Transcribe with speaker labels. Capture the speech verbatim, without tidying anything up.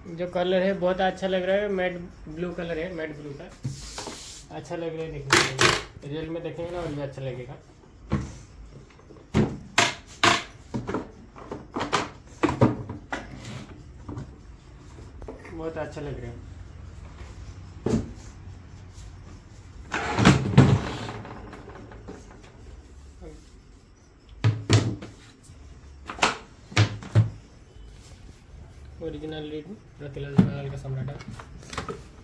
Speaker 1: जो कलर है बहुत अच्छा लग रहा है, मैट ब्लू कलर है, मैट ब्लू का अच्छा लग रहा है देखने में। रियल में देखेंगे ना और भी अच्छा लगेगा। बहुत अच्छा लग रहा है। ओरिजिनल लीड रतिलाल का सम्राट।